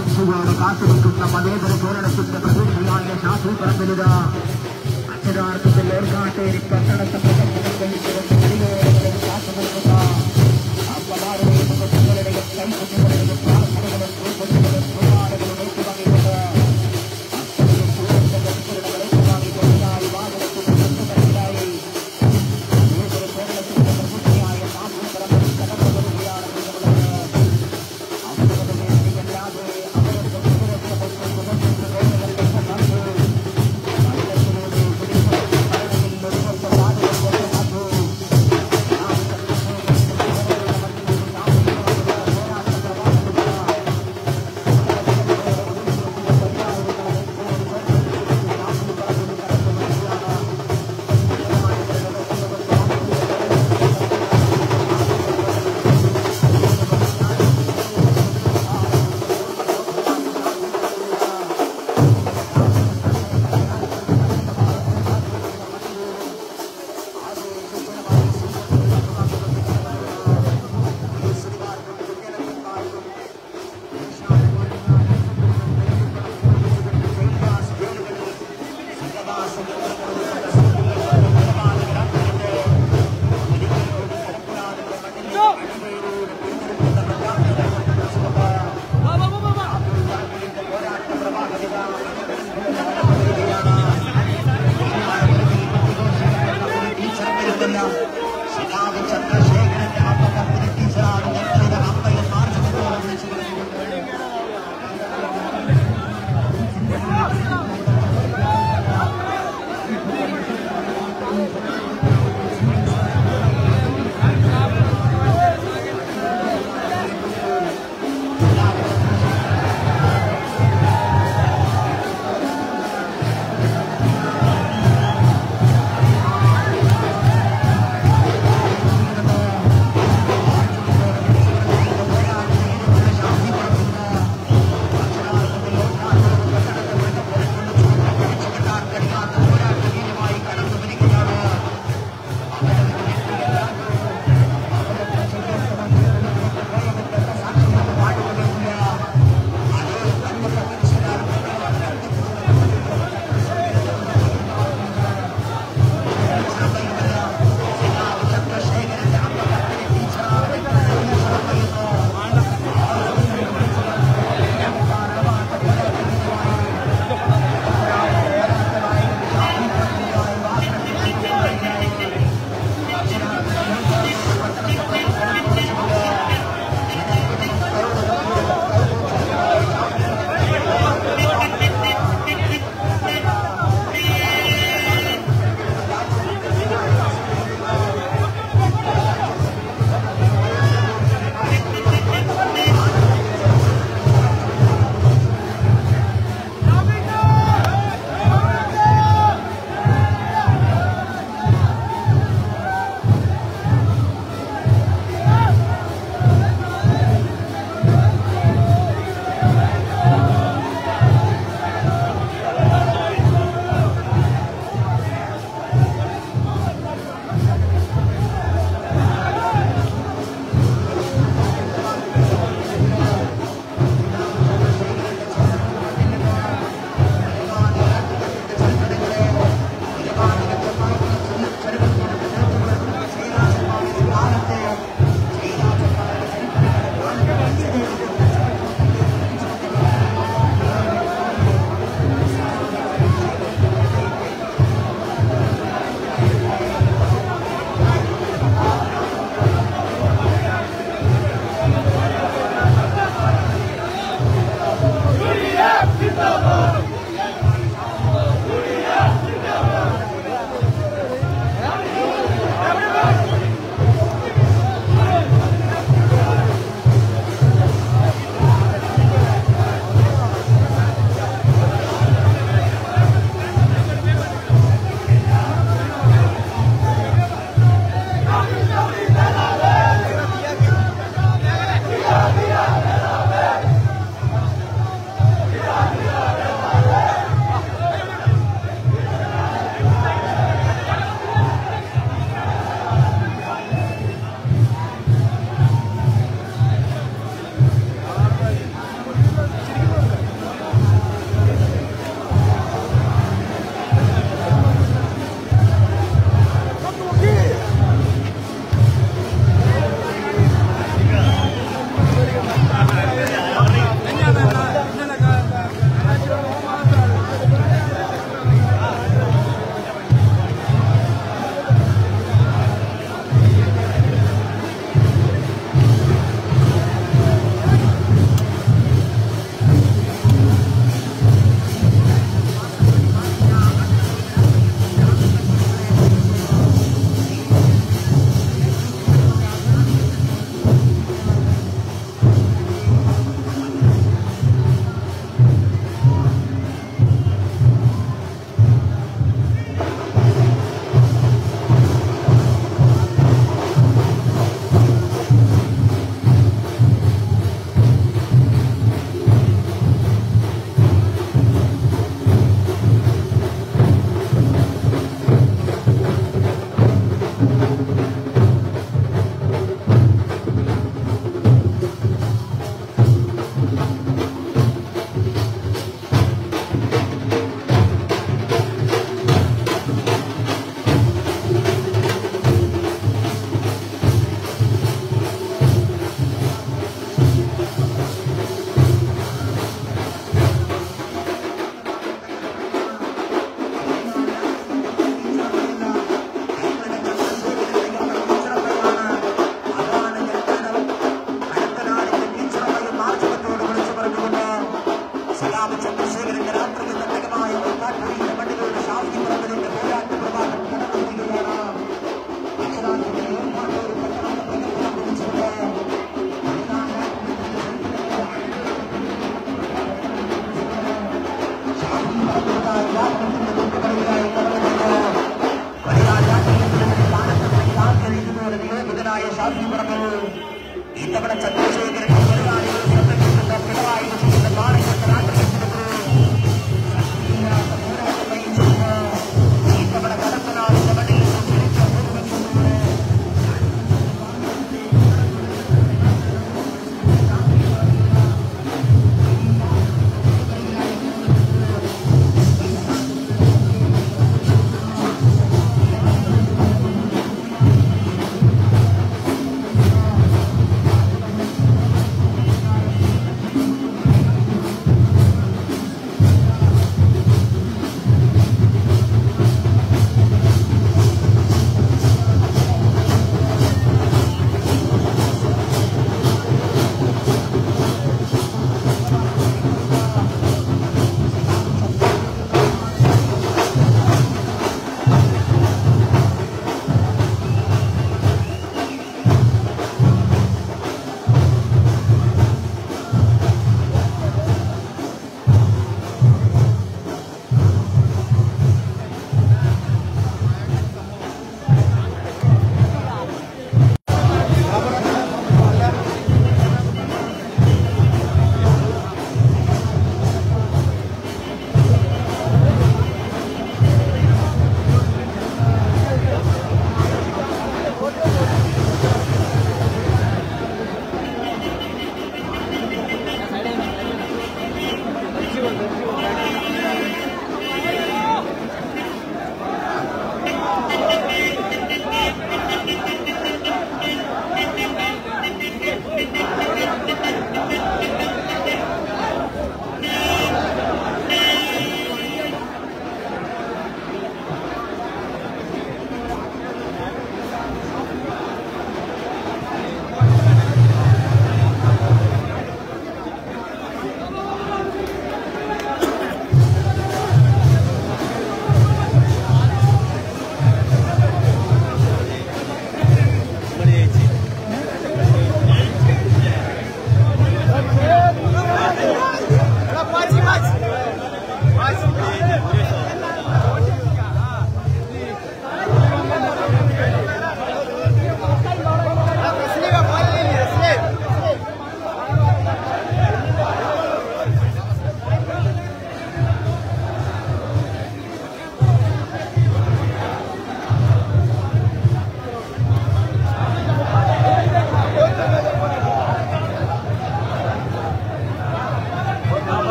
ആകാംക്ഷയോടെ കാത്തുനിൽക്കുന്ന മതേതര പോരാട്ടത്തിന്റെ പ്രതീക്ഷയായ ഷാഫി പറമ്പിലിത അക്ഷരാർത്ഥത്തിൽ ഏർക്കാട്ടേരി പട്ടണ സംഘടനകൾ കാത്തുനിൽക്കുന്ന അപ്പമാരുടെയും കുട്ടികളുടെയും കൈക്കുഞ്ഞുങ്ങളുടെയും പ്രാർത്ഥനകളും പൂർവ്വങ്ങളും പോരാടുകളും ഏറ്റുവാങ്ങിക്കൊണ്ട് അത്രയും പൂർവ്വങ്ങളുടെ ഏറ്റുവാങ്ങിക്കൊണ്ടായി വാഹനത്തിനായി ഏതൊരു കേരളത്തിന്റെ പ്രബുദ്ധിയായ ഷാഫി പറമ്പിൽ കടന്നു വരികയാണ്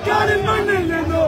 പാലക്കാടിൻ മണ്ണിൽ നിന്നും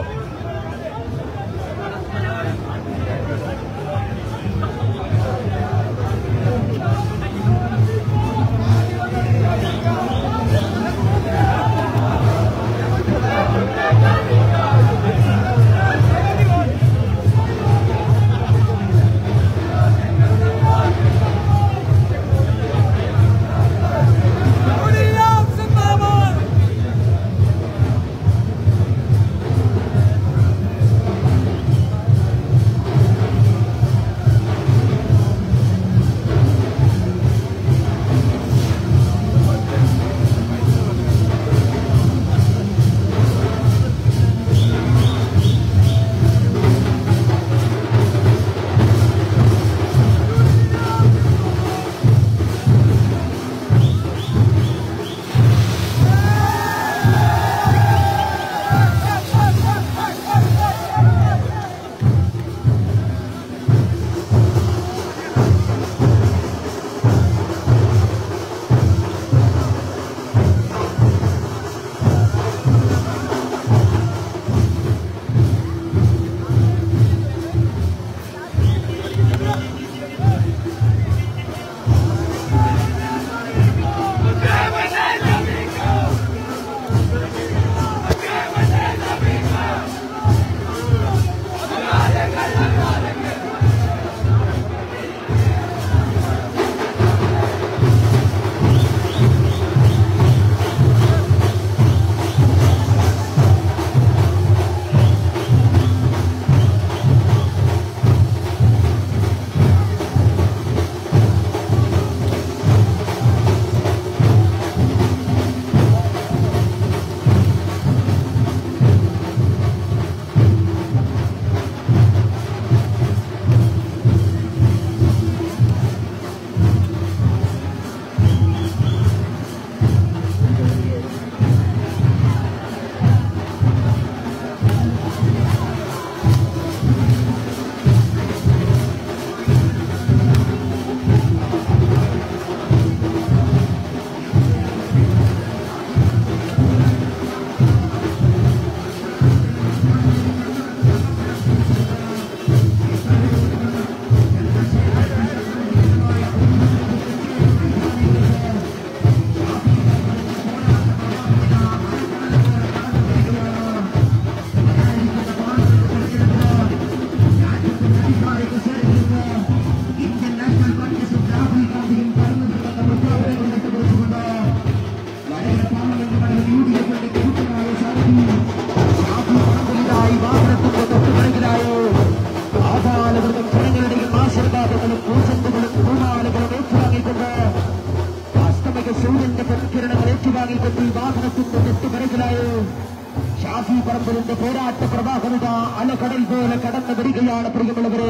ഷാഫി പറമ്പലിന്റെ പോരാട്ട പ്രവാഹമിത അലകടൽ പോലെ കടന്നു വരികയാണ്. പ്രിയമുള്ളവരെ,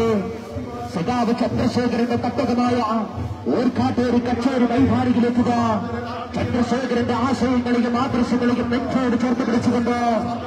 സഖാവ് ചന്ദ്രശേഖരന്റെ തട്ടകമായ ഓർക്കാട്ടേരി കച്ചേരി വൈഭാരിയിലെത്തുക. ചന്ദ്രശേഖരന്റെ ആശയങ്ങളെയും ആദർശങ്ങളെയും നെഞ്ചോട് ചേർത്ത് പിടിച്ചുകൊണ്ട്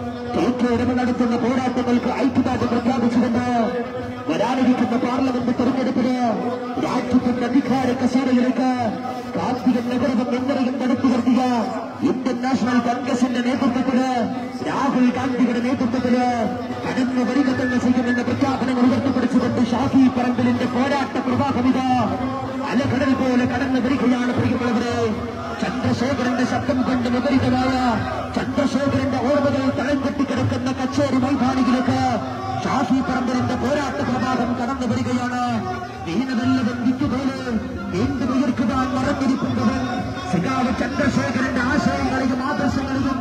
കേരളം നടത്തുന്ന പോരാട്ടങ്ങൾക്ക് ഐക്യദാർഢ്യം പ്രഖ്യാപിച്ചുകൊണ്ട് വരാനിരിക്കുന്ന പാർലമെന്റ് തെരഞ്ഞെടുപ്പിന് രാജ്യത്തിന്റെ അധികാര കസേരയിലേക്ക് കാർത്തികൻ നഗരവും എന്നറിയും നടത്തിയ ഇന്ത്യൻ നാഷണൽ കോൺഗ്രസിന്റെ നേതൃത്വത്തില് രാഹുൽ ഗാന്ധിയുടെ നേതൃത്വത്തില് കടന്നു വരിക തന്നെ ചെയ്യുമെന്ന പ്രഖ്യാപനങ്ങൾ ഉയർത്തിപ്പിടിച്ചുകൊണ്ട് ഷാഫി പറമ്പലിന്റെ പോരാട്ട പ്രവാഹമിത അലകടൽ പോലെ കടന്നു വരികയാണ്. പ്രിയമുള്ളവരെ, ചന്ദ്രശേഖരന്റെ ശബ്ദം കൊണ്ട് മുഖരിതമായ ചന്ദ്രശേഖരന്റെ ഓർമ്മകൾ തളം കെട്ടിക്കിടക്കുന്ന കച്ചേരി മൈതാനിയിലേക്ക് ഷാഫി പറമ്പലിന്റെ പോരാട്ട പ്രവാഹം കടന്നു വരികയാണ്. ദീനവല്ലവൻ വിറ്റുപോലെ വീണ്ടും ഉയർക്കുവാൻ മറന്നിരിക്കുന്നവൻ സഖാവ് ചന്ദ്രശേഖരന്റെ ആശയങ്ങളെയും ആദർശങ്ങളെയും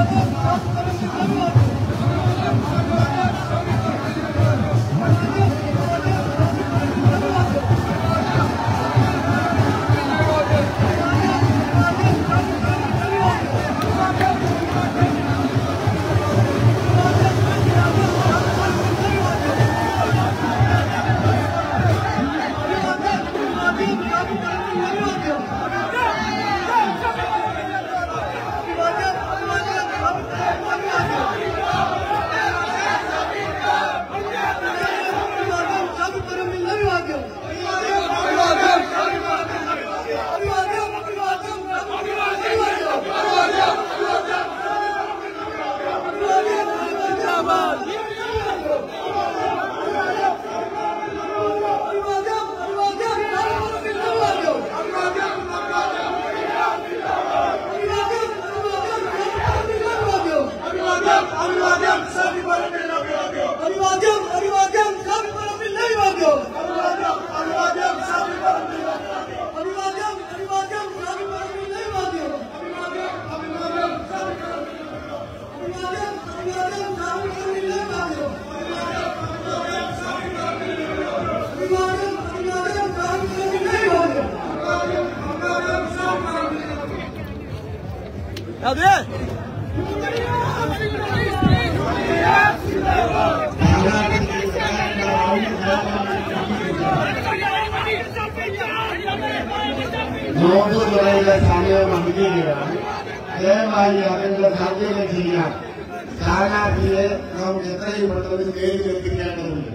നോമ്പുതുറയുടെ സമയം അഭിനയിക്കുകയാണ്. ദയവായി അതിനുള്ള സൗകര്യം ചെയ്യാൻ സ്ഥാനാർത്ഥിയെ നമുക്ക് എത്രയും പെട്ടെന്ന് നേരിലെത്തിക്കേണ്ടതുണ്ട്.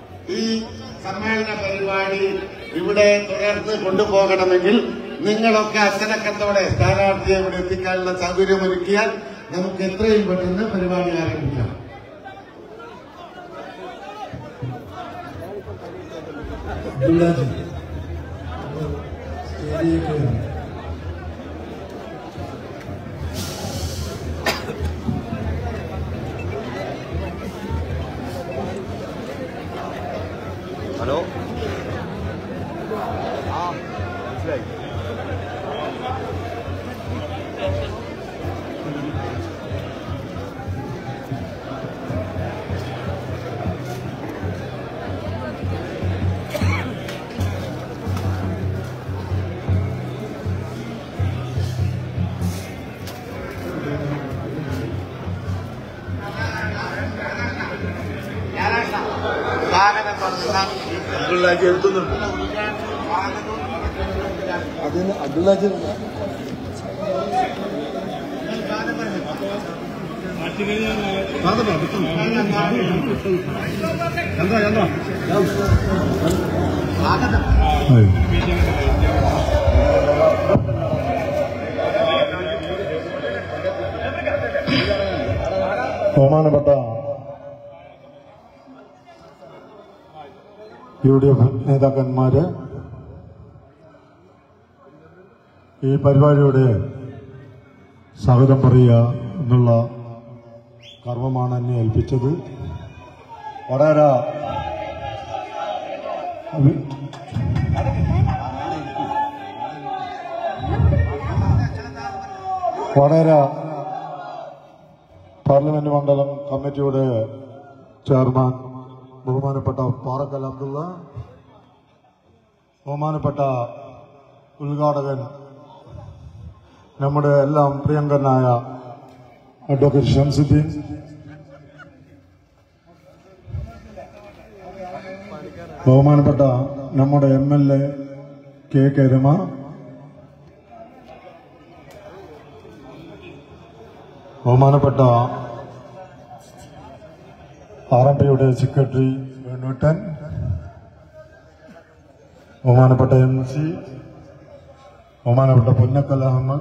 ഈ സമ്മേളന പരിപാടി ഇവിടെ തുടർന്ന് കൊണ്ടുപോകണമെങ്കിൽ നിങ്ങളൊക്കെ അച്ചടക്കത്തോടെ സ്ഥാനാർത്ഥിയെ ഇവിടെ എത്തിക്കാനുള്ള സൗകര്യമൊരുക്കിയാൽ നമുക്ക് എത്രയും പെട്ടെന്ന് പരിപാടി ആരംഭിക്കാം. ഹലോ മനസ്സിലായി. അബ്ദുള്ളാജി എത്തുന്നുണ്ട്. അതിന് അബ്ദുള്ളാജി ബഹുമാനപ്പെട്ട UDF നേതാക്കന്മാര്, ഈ പരിപാടിയുടെ സ്വാഗതം പറയുക എന്നുള്ള കർമ്മമാണ് എന്നെ ഏൽപ്പിച്ചത്. വളരെ പാർലമെന്റ് മണ്ഡലം കമ്മിറ്റിയുടെ ചെയർമാൻ ബഹുമാനപ്പെട്ട പാറക്കൽ അബ്ദുള്ള, ബഹുമാനപ്പെട്ട ഉദ്ഘാടകൻ നമ്മുടെ എല്ലാം പ്രിയങ്കരനായ അഡ്വക്കേറ്റ് ഷംസുദ്ദീൻ, ബഹുമാനപ്പെട്ട നമ്മുടെ MLA KK രമ, ബഹുമാനപ്പെട്ട RMPയുടെ സെക്രട്ടറി വേണുട്ടൻ, ബഹുമാനപ്പെട്ട MC, ബഹുമാനപ്പെട്ട പുന്നക്കൽ അഹമ്മദ്,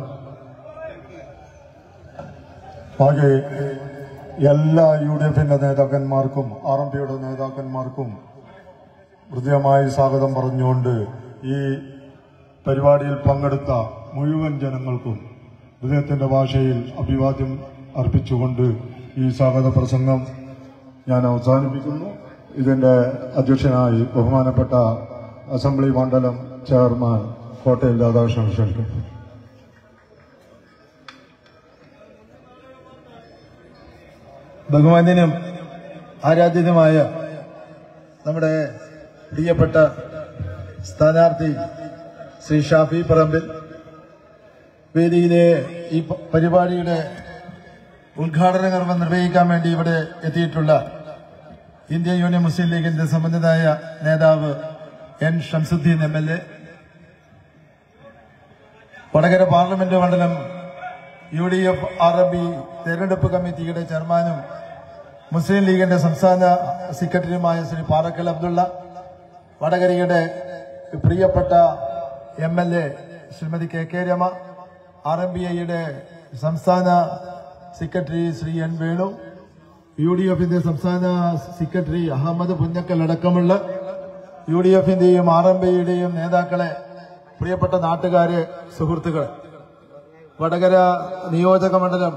ആകെ എല്ലാ UDFന്റെ നേതാക്കന്മാർക്കും RMPയുടെ നേതാക്കന്മാർക്കും ഹൃദ്യമായി സ്വാഗതം പറഞ്ഞുകൊണ്ട് ഈ പരിപാടിയിൽ പങ്കെടുത്ത മുഴുവൻ ജനങ്ങൾക്കും ഹൃദയത്തിന്റെ ഭാഷയിൽ അഭിവാദ്യം അർപ്പിച്ചുകൊണ്ട് ഈ സ്വാഗത പ്രസംഗം ഞാൻ അവസാനിപ്പിക്കുന്നു. ഇതിന്റെ അധ്യക്ഷനായി ബഹുമാനപ്പെട്ട അസംബ്ലി മണ്ഡലം ചെയർമാൻ കോട്ടയം രാധാകൃഷ്ണൻ ക്ഷണിക്കുന്നു. ബഹുമാന്യനും ആരാധ്യനുമായ നമ്മുടെ പ്രിയപ്പെട്ട സ്ഥാനാർത്ഥി ശ്രീ ഷാഫി പറമ്പിൽ, വേദിയിലെ ഈ പരിപാടിയുടെ ഉദ്ഘാടന കർമ്മം നിർവഹിക്കാൻ വേണ്ടി ഇവിടെ എത്തിയിട്ടുള്ള ഇന്ത്യൻ യൂണിയൻ മുസ്ലിം ലീഗിന്റെ സംബന്ധിതായ നേതാവ് N Shamsuddeen MLA, Vatakara parliament മണ്ഡലം UDF RMB തെരഞ്ഞെടുപ്പ് കമ്മിറ്റിയുടെ ചെയർമാനും മുസ്ലിം ലീഗിന്റെ സംസ്ഥാന സെക്രട്ടറിയുമായ ശ്രീ പാറക്കൽ അബ്ദുള്ള, വടകരയുടെ പ്രിയപ്പെട്ട MLA ശ്രീമതി KK രമ, RMBIയുടെ സംസ്ഥാന സെക്രട്ടറി ശ്രീ N വേണു, UDFന്റെ സംസ്ഥാന സെക്രട്ടറി അഹമ്മദ് പുന്നക്കൽ അടക്കമുള്ള UDFന്റെയും RMBIയുടെയും നേതാക്കളെ, പ്രിയപ്പെട്ട നാട്ടുകാരെ, സുഹൃത്തുക്കളെ, വടകര നിയോജക മണ്ഡലം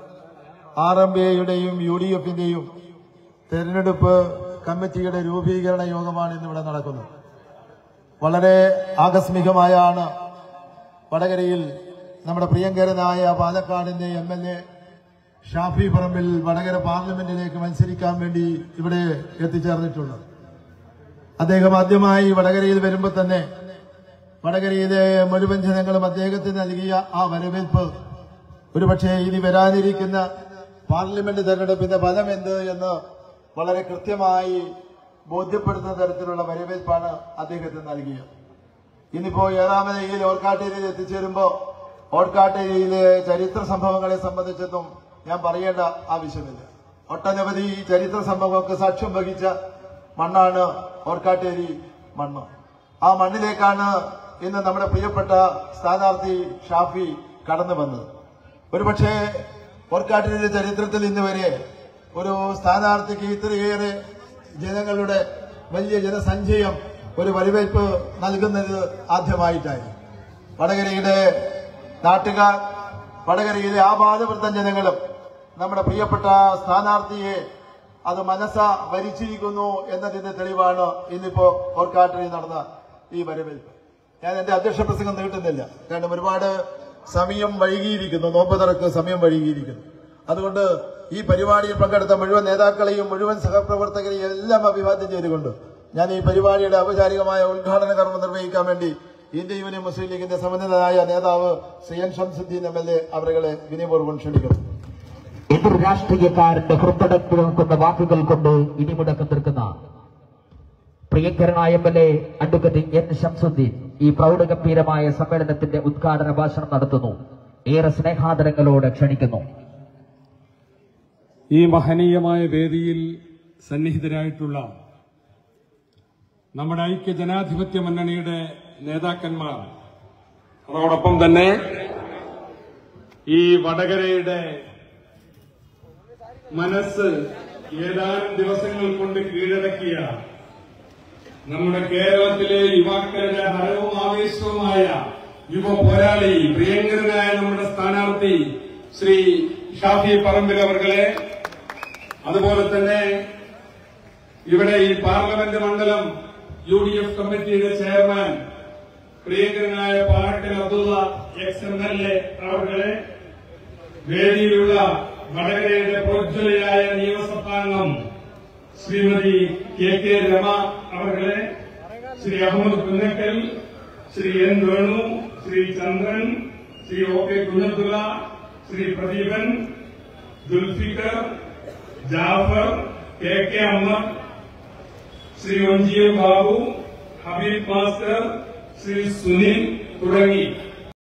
RMBIയുടെയും UDFന്റെയും തെരഞ്ഞെടുപ്പ് കമ്മിറ്റിയുടെ രൂപീകരണ യോഗമാണ് ഇന്നിവിടെ നടക്കുന്നത്. വളരെ ആകസ്മികമായാണ് വടകരയിൽ നമ്മുടെ പ്രിയങ്കരനായ പാലക്കാടിന്റെ MLA ഷാഫി പറമ്പിൽ വടകര പാർലമെന്റിലേക്ക് മത്സരിക്കാൻ വേണ്ടി ഇവിടെ എത്തിച്ചേർന്നിട്ടുള്ളത്. അദ്ദേഹം ആദ്യമായി വടകരയിൽ വരുമ്പോൾ തന്നെ വടകരയിലെ മുഴുവൻ ജനങ്ങളും അദ്ദേഹത്തിന് നൽകിയ ആ വരവേൽപ്പ് ഒരുപക്ഷെ ഇനി വരാനിരിക്കുന്ന പാർലമെന്റ് തെരഞ്ഞെടുപ്പിന്റെ ഫലം എന്ത് എന്ന് വളരെ കൃത്യമായി ബോധ്യപ്പെടുത്തുന്ന തരത്തിലുള്ള വരവേൽപ്പാണ് അദ്ദേഹത്തിന് നൽകിയത്. ഇന്നിപ്പോ 7ാം ഏരിയയിൽ ഓർക്കാട്ടേരിയിൽ എത്തിച്ചേരുമ്പോൾ ഓർക്കാട്ടേരിയിലെ ചരിത്ര സംഭവങ്ങളെ സംബന്ധിച്ചൊന്നും ഞാൻ പറയേണ്ട ആവശ്യമില്ല. ഒട്ടനവധി ചരിത്ര സംഭവങ്ങൾക്ക് സാക്ഷ്യം വഹിച്ച മണ്ണാണ് ഓർക്കാട്ടേരി മണ്ണ്. ആ മണ്ണിലേക്കാണ് ഇന്ന് നമ്മുടെ പ്രിയപ്പെട്ട സ്ഥാനാർത്ഥി ഷാഫി കടന്നു വന്നത്. ഒരുപക്ഷെ ഓർക്കാട്ടേരിയുടെ ചരിത്രത്തിൽ ഇന്ന് വരെ ഒരു സ്ഥാനാർത്ഥിക്ക് ഇത്രയേറെ ജനങ്ങളുടെ വലിയ ജനസഞ്ചയം ഒരു വരവേൽപ്പ് നൽകുന്നത് ആദ്യമായിട്ടായിരുന്നു. വടകരയുടെ നാട്ടുകാർ, വടകരയിലെ ആപാദവൃത്തം ജനങ്ങളും നമ്മുടെ പ്രിയപ്പെട്ട സ്ഥാനാർത്ഥിയെ അത് മനസ്സ വരിച്ചിരിക്കുന്നു എന്നതിന്റെ തെളിവാണ് ഇന്നിപ്പോ ഓർക്കാട്ടേരിയിൽ നടന്ന ഈ വരവേൽപ്പ്. ഞാൻ എന്റെ അധ്യക്ഷ പ്രസംഗം നീട്ടുന്നില്ല, കാരണം ഒരുപാട് സമയം വൈകിയിരിക്കുന്നു, നോമ്പ് തുറക്ക് സമയം വൈകിയിരിക്കുന്നു. അതുകൊണ്ട് ഈ പരിപാടിയിൽ പങ്കെടുത്ത മുഴുവൻ നേതാക്കളെയും മുഴുവൻ സഹപ്രവർത്തകരെയും എല്ലാം അഭിവാദ്യം ചെയ്തുകൊണ്ട് ഞാൻ ഈ പരിപാടിയുടെ ഔപചാരികമായ ഉദ്ഘാടന കർമ്മം നിർവഹിക്കാൻ വേണ്ടി ഇന്ത്യൻ യൂണിയൻ മുസ്ലിം ലീഗിന്റെ സമന്വിതനായ നേതാവ് ശ്രീ എൻ ഷംസുദ്ദീൻ MLA അവരെ വിനയപൂർവ്വം ക്ഷണിക്കുന്നു. എതിർ രാഷ്ട്രീയക്കാരന്റെ ഹൃദയത്തിൽ നിൽക്കുന്ന വാക്കുകൾ കൊണ്ട് ഇടിമുടക്കം തീർക്കുന്ന പ്രിയങ്കരനായ MLA അഡ്വക്കേറ്റ് എൻ ഷംസുദ്ദീൻ ഈ പ്രൗഢഗംഭീരമായ സമ്മേളനത്തിന്റെ ഉദ്ഘാടന ഭാഷണം നടത്തുന്നു. ഏറെ സ്നേഹാദരങ്ങളോടെ ക്ഷണിക്കുന്നു. ഈ മഹനീയമായ വേദിയിൽ സന്നിഹിതരായിട്ടുള്ള നമ്മുടെ ഐക്യ ജനാധിപത്യ മുന്നണിയുടെ നേതാക്കന്മാർ, അതോടൊപ്പം തന്നെ ഈ വടകരയുടെ മനസ്സ് ഏതാനും ദിവസങ്ങൾ കൊണ്ട് കീഴടക്കിയ നമ്മുടെ കേരളത്തിലെ യുവാക്കളുടെ ഹരവും ആവേശവുമായ യുവ പോരാളി, പ്രിയങ്കരനായ നമ്മുടെ സ്ഥാനാർത്ഥി ശ്രീ ഷാഫി പറമ്പിൽ അവർകളെ, അതുപോലെ തന്നെ ഇവിടെ ഈ പാർലമെന്റ് മണ്ഡലം UDF കമ്മിറ്റിയുടെ ചെയർമാൻ പ്രിയങ്കരനായ പാറക്കൽ അബ്ദുള്ള ex-MLA അവർകളെ, വേദിയിലുള്ള വടകരയുടെ പ്രോജ്വലയായ നിയമസഭാംഗം ശ്രീമതി KK രമ അവർകളെ, Shri Ahammed Punnakkal, Shri N Venu, Shri Chandran, Shri OK Kunhabdulla, Shri Pradeepan, Dulfikar, Jafar, KK Ahammed, Shri ONGM Babu, Habeeb master, Shri Sunil തുടങ്ങി